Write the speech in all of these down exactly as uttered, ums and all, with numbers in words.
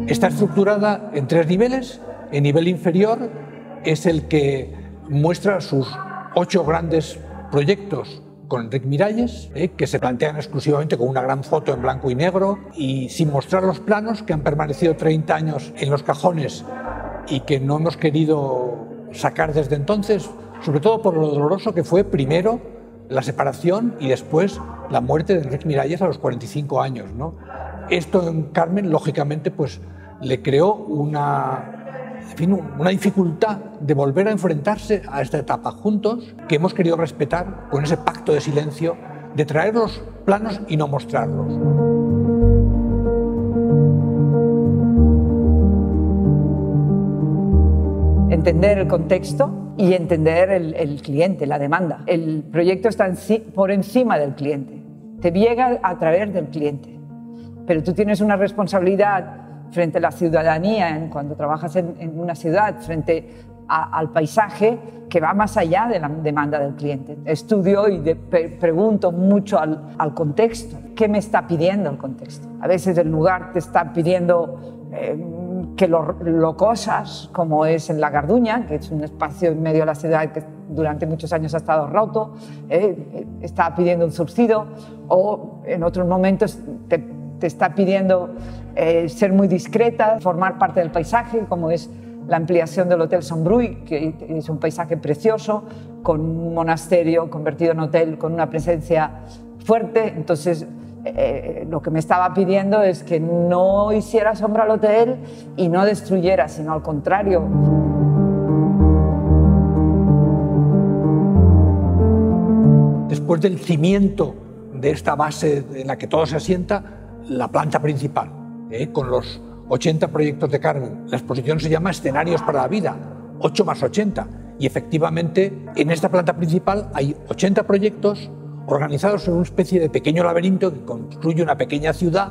Está estructurada en tres niveles. El nivel inferior es el que muestra sus ocho grandes proyectos con Enric Miralles, eh, que se plantean exclusivamente con una gran foto en blanco y negro y sin mostrar los planos, que han permanecido treinta años en los cajones y que no hemos querido sacar desde entonces, sobre todo por lo doloroso que fue primero la separación y después la muerte de Enric Miralles a los cuarenta y cinco años, ¿no? Esto en Carmen, lógicamente, pues le creó una, en fin, una dificultad de volver a enfrentarse a esta etapa juntos, que hemos querido respetar con ese pacto de silencio de traer los planos y no mostrarlos. Entender el contexto y entender el, el cliente, la demanda. El proyecto está por encima del cliente, te llega a través del cliente, pero tú tienes una responsabilidad frente a la ciudadanía, en, cuando trabajas en, en una ciudad, frente a, al paisaje, que va más allá de la demanda del cliente. Estudio y de, pre, pregunto mucho al, al contexto. ¿Qué me está pidiendo el contexto? A veces el lugar te está pidiendo eh, que lo, lo cosas, como es en La Garduña, que es un espacio en medio de la ciudad que durante muchos años ha estado roto, eh, está pidiendo un subsidio, o en otros momentos te, te está pidiendo eh, ser muy discreta, formar parte del paisaje, como es la ampliación del Hotel Sombrui, que es un paisaje precioso, con un monasterio convertido en hotel, con una presencia fuerte. Entonces, eh, lo que me estaba pidiendo es que no hiciera sombra al hotel y no destruyera, sino al contrario. Después del cimiento de esta base en la que todo se asienta, la planta principal, ¿eh? con los ochenta proyectos de Carmen. La exposición se llama Escenarios para la Vida, ocho más ochenta. Y efectivamente, en esta planta principal hay ochenta proyectos organizados en una especie de pequeño laberinto que construye una pequeña ciudad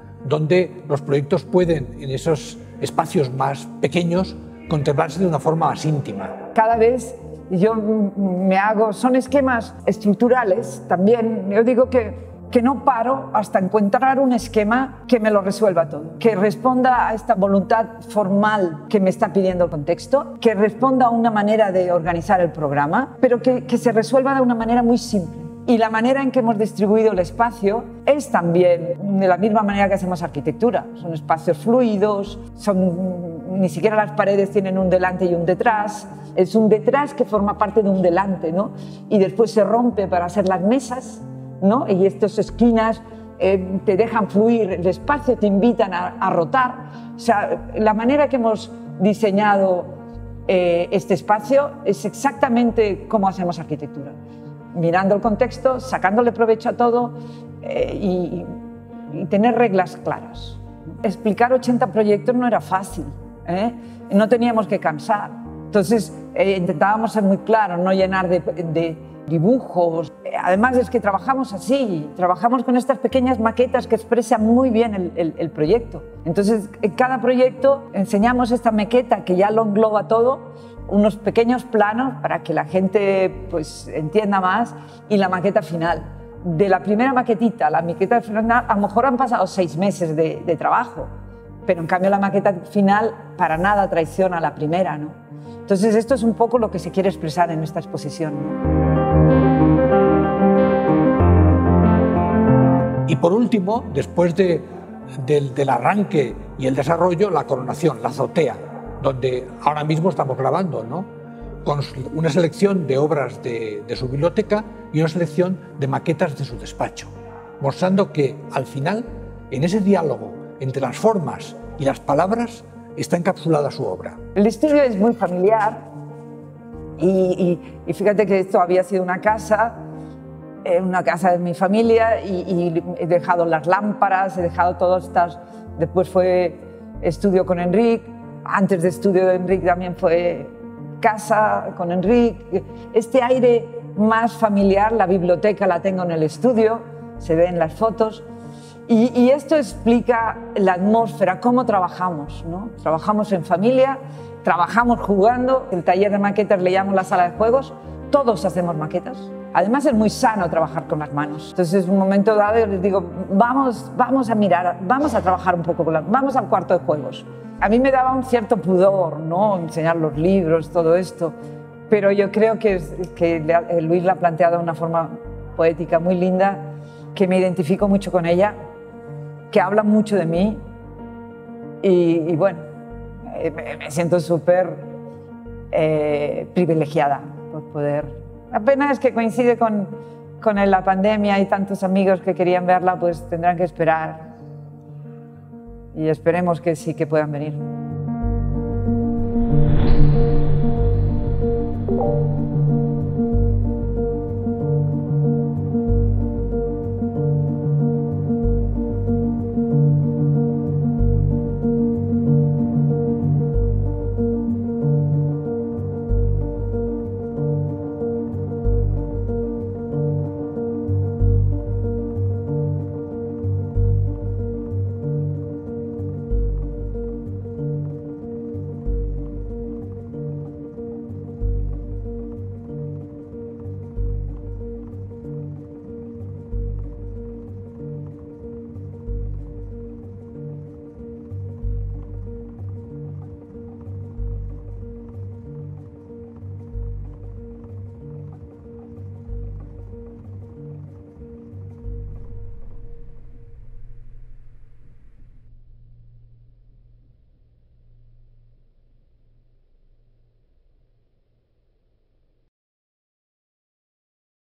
donde los proyectos pueden, en esos espacios más pequeños, contemplarse de una forma más íntima. Cada vez yo me hago, son esquemas estructurales también. Yo digo que que no paro hasta encontrar un esquema que me lo resuelva todo, que responda a esta voluntad formal que me está pidiendo el contexto, que responda a una manera de organizar el programa, pero que, que se resuelva de una manera muy simple. Y la manera en que hemos distribuido el espacio es también de la misma manera que hacemos arquitectura. Son espacios fluidos, son, ni siquiera las paredes tienen un delante y un detrás. Es un detrás que forma parte de un delante, ¿no? Y después se rompe para hacer las mesas, ¿no? Y estas esquinas eh, te dejan fluir el espacio, te invitan a, a rotar. O sea, la manera que hemos diseñado eh, este espacio es exactamente como hacemos arquitectura. Mirando el contexto, sacándole provecho a todo eh, y, y tener reglas claras. Explicar ochenta proyectos no era fácil, ¿eh? No teníamos que cansar. Entonces eh, intentábamos ser muy claros, no llenar de, de dibujos. Además es que trabajamos así, trabajamos con estas pequeñas maquetas que expresan muy bien el, el, el proyecto. Entonces en cada proyecto enseñamos esta maqueta que ya lo engloba todo, unos pequeños planos para que la gente pues, entienda más, y la maqueta final. De la primera maquetita a la maqueta final, a lo mejor han pasado seis meses de, de trabajo, pero en cambio la maqueta final para nada traiciona a la primera, ¿no? Entonces esto es un poco lo que se quiere expresar en esta exposición, ¿no? Y por último, después de, del, del arranque y el desarrollo, la coronación, la azotea, donde ahora mismo estamos grabando, ¿no? Con una selección de obras de, de su biblioteca y una selección de maquetas de su despacho, mostrando que al final, en ese diálogo entre las formas y las palabras, está encapsulada su obra. El estudio es muy familiar y, y, y fíjate que esto había sido una casa, eh, una casa de mi familia, y, y he dejado las lámparas, he dejado todas estas. Después fue estudio con Enric. Antes de estudio de Enric también fue casa con Enric. Este aire más familiar, la biblioteca la tengo en el estudio, se ve en las fotos. Y, y esto explica la atmósfera, cómo trabajamos, ¿no? Trabajamos en familia, trabajamos jugando. El taller de maquetas le llamo la sala de juegos. Todos hacemos maquetas. Además es muy sano trabajar con las manos. Entonces, en un momento dado yo les digo, vamos, vamos a mirar, vamos a trabajar un poco con las manos, vamos al cuarto de juegos. A mí me daba un cierto pudor, ¿no? Enseñar los libros, todo esto, pero yo creo que, que Luis la ha planteado de una forma poética muy linda, que me identifico mucho con ella, que habla mucho de mí y, y bueno, me, me siento súper eh, privilegiada por poder. La pena es que coincide con, con la pandemia y tantos amigos que querían verla, pues tendrán que esperar y esperemos que sí que puedan venir.